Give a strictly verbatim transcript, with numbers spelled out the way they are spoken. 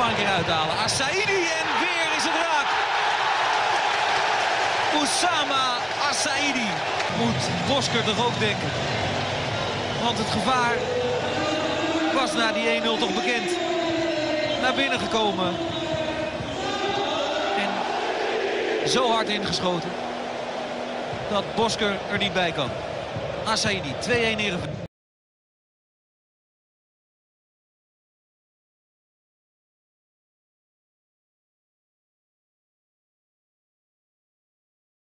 een keer uithalen. Assaidi en weer is het raak. Oussama Assaidi. Moet Bosker toch ook denken. Want het gevaar was na die één nul toch bekend. Naar binnen gekomen. En zo hard ingeschoten dat Bosker er niet bij kan. Assaidi, twee-één Heerenveen.